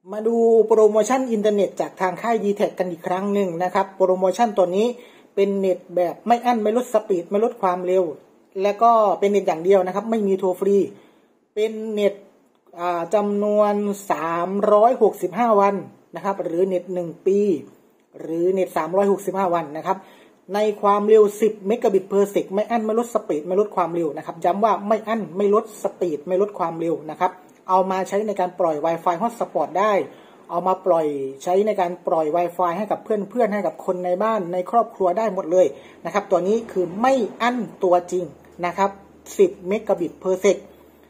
มาดูโปรโมชั่นอินเทอร์เน็ตจากทางค่าย D-Tech กันอีกครั้งหนึ่งนะครับโปรโมชั่นตัวนี้เป็นเน็ตแบบไม่อั้นไม่ลดสปีดไม่ลดความเร็วและก็เป็นเน็ตอย่างเดียวนะครับไม่มีโทรฟรีเป็นเน็ตจำนวน365วันนะครับหรือเน็ต1ปีหรือเน็ต365วันนะครับในความเร็ว10เมกะบิตเพอร์เซกไม่อั้นไม่ลดสปีดไม่ลดความเร็วนะครับย้ำว่าไม่อั้นไม่ลดสปีดไม่ลดความเร็วนะครับเอามาใช้ในการปล่อย Wi-Fi Hotspot ได้เอามาปล่อยใช้ในการปล่อย Wi-Fi ให้กับเพื่อนให้กับคนในบ้านในครอบครัวได้หมดเลยนะครับตัวนี้คือไม่อั้นตัวจริงนะครับ10เมกะบิตเพอร์เซก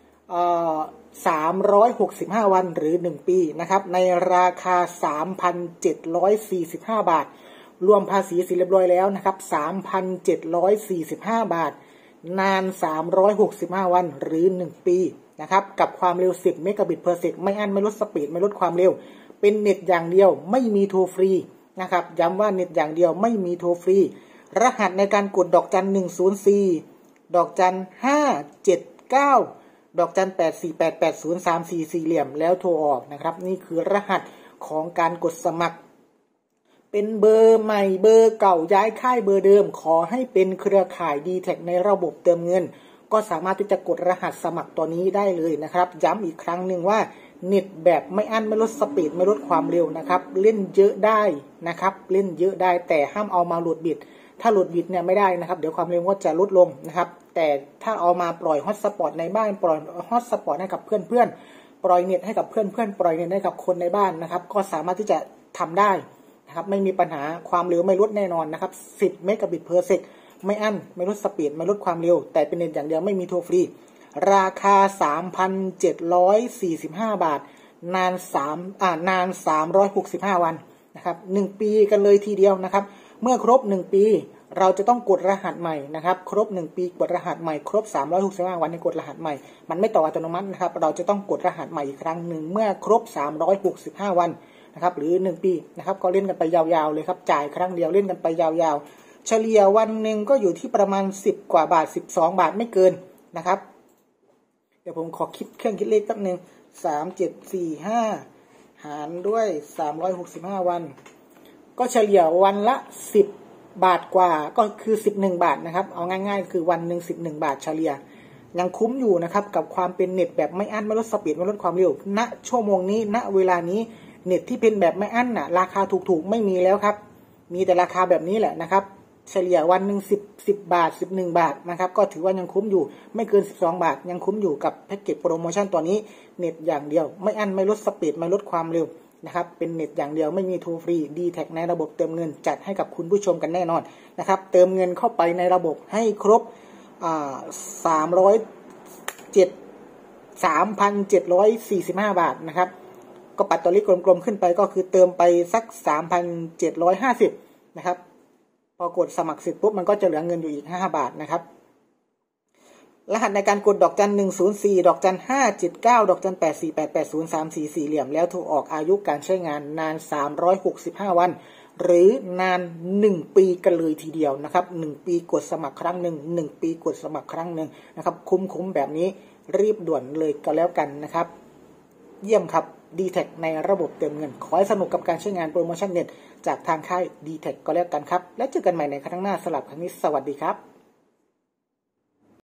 365วันหรือ1ปีนะครับในราคา 3,745 บาทรวมภาษีเรียบร้อยแล้วนะครับ 3,745 บาทนาน365วันหรือ1ปีนะครับกับความเร็ว10เมกะบิตเพอร์เซกไม่อั้นไม่ลดสปีดไม่ลดความเร็วเป็นเน็ตอย่างเดียวไม่มีโทรฟรีนะครับย้ำว่าเน็ตอย่างเดียวไม่มีโทรฟรีรหัสในการกดดอกจัน104ดอกจัน579ดอกจัน8488034สี่เหลี่ยมแล้วโทรออกนะครับนี่คือรหัสของการกดสมัครเป็นเบอร์ใหม่เบอร์เก่าย้ายค่ายเบอร์เดิมขอให้เป็นเครือข่าย D-Tech ในระบบเติมเงินก็สามารถที่จะกดรหัสสมัครตัวนี้ได้เลยนะครับย้ำอีกครั้งหนึ่งว่าเน็ตแบบไม่อั้นไม่ลดสปีดไม่ลดความเร็วนะครับเล่นเยอะได้นะครับเล่นเยอะได้แต่ห้ามเอามาโหลดบิตถ้าโหลดบิตเนี่ยไม่ได้นะครับเดี๋ยวความเร็วก็จะลดลงนะครับแต่ถ้าเอามาปล่อยฮอตสปอตในบ้านปล่อยฮอตสปอตให้กับเพื่อนปล่อยเน็ตให้กับเพื่อนปล่อยเน็ตให้กับคนในบ้านนะครับก็สามารถที่จะทำได้นะครับไม่มีปัญหาความเร็วไม่ลดแน่นอนนะครับ10เมกะบิตเพอร์เซกไม่อั้นไม่ลดสปีดไม่ลดความเร็วแต่เป็นเน็ตอย่างเดียวไม่มีโทรฟรีราคา 3,745 บาทนาน365วันนะครับ1ปีกันเลยทีเดียวนะครับเมื่อครบ1ปีเราจะต้องกดรหัสใหม่นะครับครบ1ปีกดรหัสใหม่ครบ365วันให้กดรหัสใหม่มันไม่ต่ออัตโนมัตินะครับเราจะต้องกดรหัสใหม่อีกครั้งหนึ่งเมื่อครบ365วันนะครับหรือ1ปีนะครับก็เล่นกันไปยาวๆเลยครับจ่ายครั้งเดียวเล่นกันไปยาวๆเฉลี่ยวันหนึ่งก็อยู่ที่ประมาณ10กว่าบาท12บาทไม่เกินนะครับเดี๋ยวผมขอคิดเครื่องคิดเลขแป๊บนึง3745หารด้วย365วันก็เฉลี่ยวันละ10บาทกว่าก็คือ11บาทนะครับเอาง่ายๆคือวันหนึ่ง11บาทเฉลี่ยยังคุ้มอยู่นะครับกับความเป็นเน็ตแบบไม่อั้นไม่ลดสปีดไม่ลดความเร็วณชั่วโมงนี้ณเวลานี้เน็ตที่เป็นแบบไม่อั้นน่ะราคาถูกๆไม่มีแล้วครับมีแต่ราคาแบบนี้แหละนะครับเฉลี่ยวันหนึ่ง10บาท11บาทนะครับก็ถือว่ายังคุ้มอยู่ไม่เกิน12บาทยังคุ้มอยู่กับแพ็กเกจโปรโมชั่นตัวนี้เน็ตอย่างเดียวไม่อั้นไม่ลดสปีดไม่ลดความเร็วนะครับเป็นเน็ตอย่างเดียวไม่มีโทรฟรี D-Tech ในระบบเติมเงินจัดให้กับคุณผู้ชมกันแน่นอนนะครับเติมเงินเข้าไปในระบบให้ครบ3,745 บาทนะครับก็ปัดตัวเลขกลมๆขึ้นไปก็คือเติมไปสัก 3,750 นะครับพอกดสมัครเสร็จปุ๊บมันก็จะเหลือเงินอยู่อีก5บาทนะครับรหัสในการกดดอกจัน104ดอกจัน579ดอกจัน8488034สี่เหลี่ยมแล้วโทรออกอายุการใช้งานนาน365วันหรือนาน1ปีกันเลยทีเดียวนะครับ1ปีกดสมัครครั้งหนึ่ง1ปีกดสมัครครั้งหนึ่งนะครับคุ้มแบบนี้รีบด่วนเลยก็แล้วกันนะครับเยี่ยมครับ D-Tech ในระบบเติมเงินขอให้สนุกกับการใช้งานโปรโมชั่นเน็ตจากทางค่าย D-Tech ก็แล้วกันครับแล้วเจอกันใหม่ในครั้งหน้าสำหรับครั้งนี้สวัสดีครับ